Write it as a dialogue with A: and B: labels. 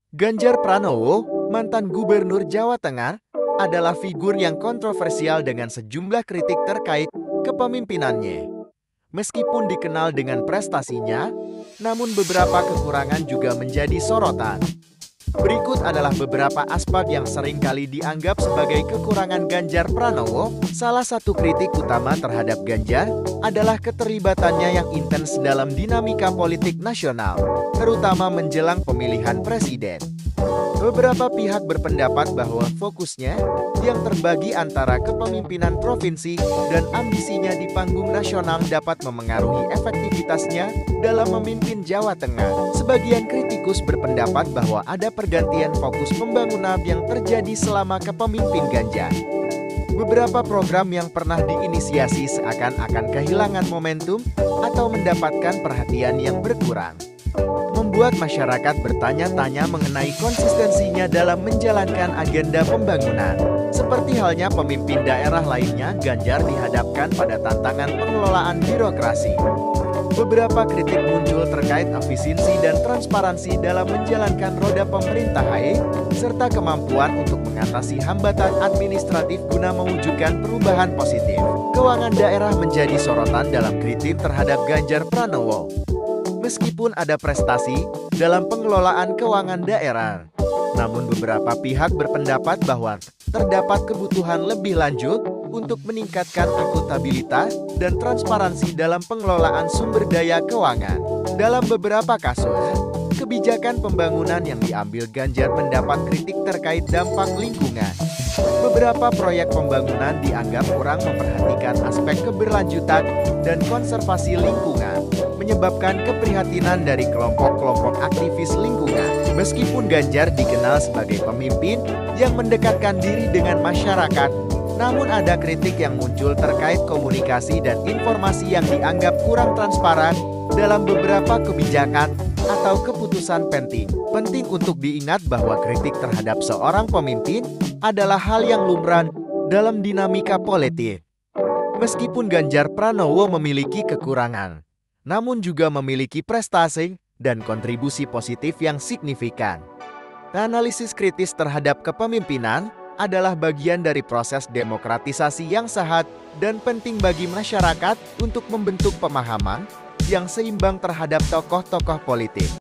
A: Ganjar Pranowo, mantan gubernur Jawa Tengah, adalah figur yang kontroversial dengan sejumlah kritik terkait kepemimpinannya. Meskipun dikenal dengan prestasinya, namun beberapa kekurangan juga menjadi sorotan. Berikut adalah beberapa aspek yang sering kali dianggap sebagai kekurangan Ganjar Pranowo. Salah satu kritik utama terhadap Ganjar adalah keterlibatannya yang intens dalam dinamika politik nasional, terutama menjelang pemilihan presiden. Beberapa pihak berpendapat bahwa fokusnya yang terbagi antara kepemimpinan provinsi dan ambisinya di panggung nasional dapat memengaruhi efektivitasnya dalam memimpin Jawa Tengah. Sebagian kritikus berpendapat bahwa ada pergantian fokus pembangunan yang terjadi selama kepemimpin Ganjar. Beberapa program yang pernah diinisiasi seakan-akan kehilangan momentum atau mendapatkan perhatian yang berkurang, membuat masyarakat bertanya-tanya mengenai konsistensinya dalam menjalankan agenda pembangunan. Seperti halnya pemimpin daerah lainnya, Ganjar dihadapkan pada tantangan pengelolaan birokrasi. Beberapa kritik muncul terkait efisiensi dan transparansi dalam menjalankan roda pemerintahan, serta kemampuan untuk mengatasi hambatan administratif guna mewujudkan perubahan positif. Keuangan daerah menjadi sorotan dalam kritik terhadap Ganjar Pranowo. Meskipun ada prestasi dalam pengelolaan keuangan daerah, namun beberapa pihak berpendapat bahwa terdapat kebutuhan lebih lanjut untuk meningkatkan akuntabilitas dan transparansi dalam pengelolaan sumber daya keuangan. Dalam beberapa kasus, kebijakan pembangunan yang diambil Ganjar mendapat kritik terkait dampak lingkungan. Beberapa proyek pembangunan dianggap kurang memperhatikan aspek keberlanjutan dan konservasi lingkungan, menyebabkan keprihatinan dari kelompok-kelompok aktivis lingkungan. Meskipun Ganjar dikenal sebagai pemimpin yang mendekatkan diri dengan masyarakat, namun ada kritik yang muncul terkait komunikasi dan informasi yang dianggap kurang transparan dalam beberapa kebijakan atau keputusan penting. Penting untuk diingat bahwa kritik terhadap seorang pemimpin adalah hal yang lumrah dalam dinamika politik. Meskipun Ganjar Pranowo memiliki kekurangan, namun juga memiliki prestasi dan kontribusi positif yang signifikan. Analisis kritis terhadap kepemimpinan adalah bagian dari proses demokratisasi yang sehat dan penting bagi masyarakat untuk membentuk pemahaman yang seimbang terhadap tokoh-tokoh politik.